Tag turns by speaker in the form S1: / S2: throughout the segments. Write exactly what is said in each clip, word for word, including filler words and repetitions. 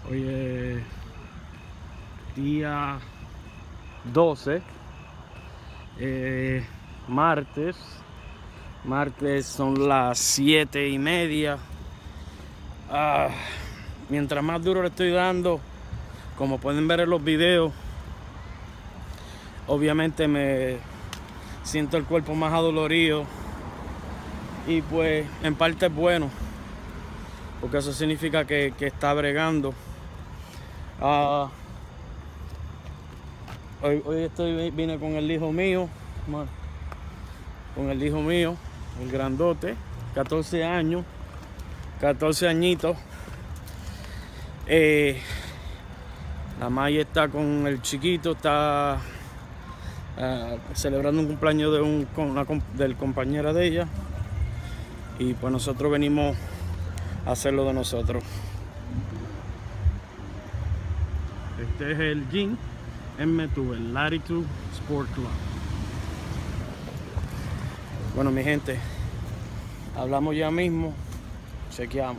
S1: Hoy es día doce, eh, martes. Martes son las siete y media. Ah, mientras más duro le estoy dando, como pueden ver en los videos, obviamente me siento el cuerpo más adolorido. Y pues en parte es bueno, porque eso significa que, que está bregando. Uh, hoy, hoy estoy, vine con el hijo mío, con el hijo mío, el grandote, catorce años, catorce añitos. Eh, la Maya está con el chiquito, está uh, celebrando un cumpleaños de un, con una, del compañera de ella. Y pues nosotros venimos a hacerlo de nosotros. Este es el gym M dos, el Latitude Sport Club. Bueno, mi gente, hablamos ya mismo, chequeamos.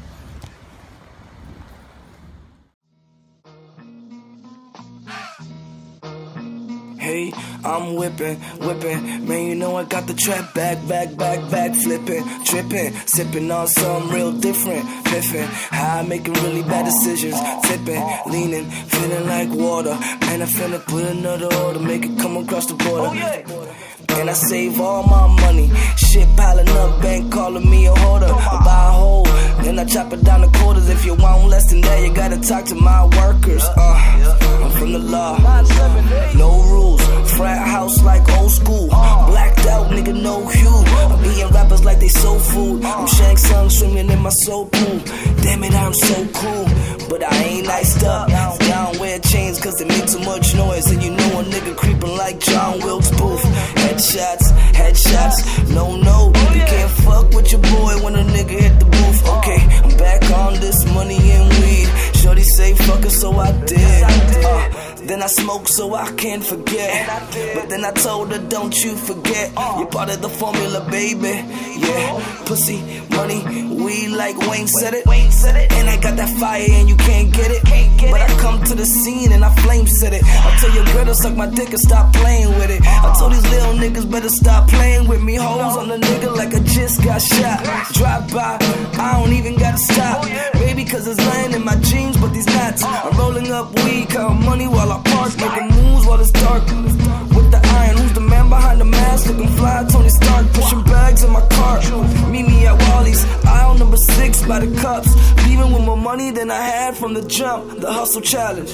S2: Hey, I'm whipping, whipping, man, you know I got the trap back, back, back, back, flipping, tripping, sipping on something real different, piffing, how I making really bad decisions, tipping, leaning, feeling like water, man, I finna put another order, make it come across the border, and I save all my money, shit piling up, bank calling me a hoarder, I buy a hole, then I chop it down to quarters, if you want less than that, you gotta talk to my workers, uh, I'm from the law, no rules, frat house like old school, blacked out, nigga, no hue, I'm eating rappers like they soul food, I'm Shang Tsung swimming in my soul pool, damn it, I'm so cool, but I ain't iced up, I don't wear chains cause they make too much noise, and you know a nigga creeping like John Wilkes Booth, headshots, headshots, no, no, you can't fuck with your boy when a nigga hit the booth, okay, I'm back on this money and weed, shorty say fuck it, so I did, uh, then I smoke so I can't forget, but then I told her don't you forget, you're part of the formula, baby, yeah, pussy, money, weed like Wayne said it, and I got that fire and you can't get it, but I come to the scene and I flame set it, I tell your girl to suck my dick and stop playing with it, I told these little niggas better stop playing with me, hoes on the nigga like I just got shot, drive by, I don't even gotta stop, baby cause it's lying in my jeans, but these knots, I'm rolling up weed, counting money while I park, making moves while it's dark, with the iron, who's the man behind the mask, looking fly, Tony Stark, pushing bags in my car, meet me at Wally's, aisle number six by the cups, leaving with more money than I had from the jump, the hustle challenge,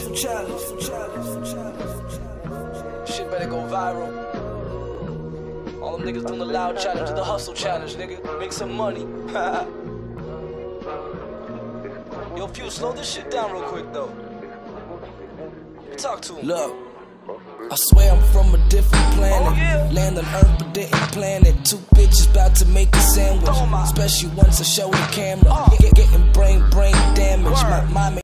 S2: shit better go viral, all them niggas doing the loud challenge, the hustle challenge, nigga, make some money, yo, Few, slow this shit down real quick though. Talk to him. Look, I swear I'm from a different planet. Oh, yeah. Land on Earth but didn't plan it. Two bitches about to make a sandwich, especially once I show the camera. Oh. Get, getting brain brain damage. My, my